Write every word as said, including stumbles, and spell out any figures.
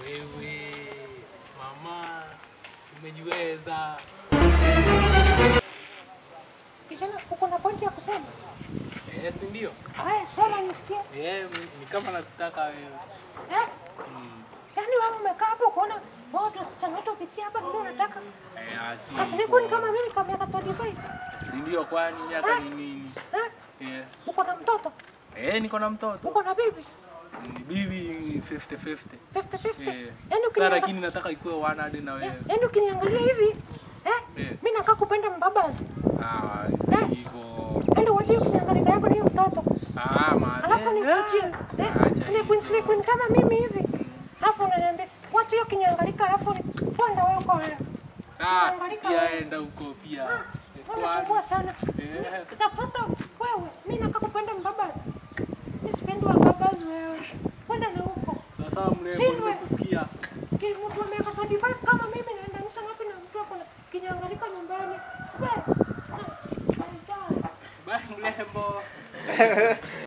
Wewe mama umejiweza. Kijana, uko na pointi ya kusema? Eh, si ndio? Haya, sema nisikie. Eh, ni kama nakutaka wewe. Eh? Mm. Yaani wewe umekaa hapo kuona watu wasichana pitia hapa ndio unataka? Eh, asi. Asiliku ni kama mimi kama miaka thelathini na tano. Si ndio kwani miaka ni nini? Eh? Eh. Uko na mtoto? Eh, niko na mtoto. Uko na bibi? Ni bibi fifty fifty. fifty fifty. Eh. Yaani Sasa ukiniangalia lakini nataka ikuwe one hadi na wewe. yaani ukiniangalia hivi, eh? Eh. Mimi nakaa kupenda mbabazi. Ah, si hivyo. Yaani waje ukiniangalia yako ni mtoto. Ah, maana. Alafu nikujie. Eh? Slay queen, slay queen kama mimi hivi. Alafu unaniambia, wacha hiyo kinyangalika alafu kwenda wewe kwa wewe. Ah, pia enda huko pia. Unasumbua sana. Eh. Tafuta wewe, mimi nataka kupenda mbabazi. Mimi sipendi wa mbabazi wewe. Kwenda na huko. Sasa mrembo nimekusikia. Kile mtu wa miaka thelathini na tano kama mimi naenda nisha wapi na mtu ako na kinyangalika nyumbani. Sasa. Bye mrembo.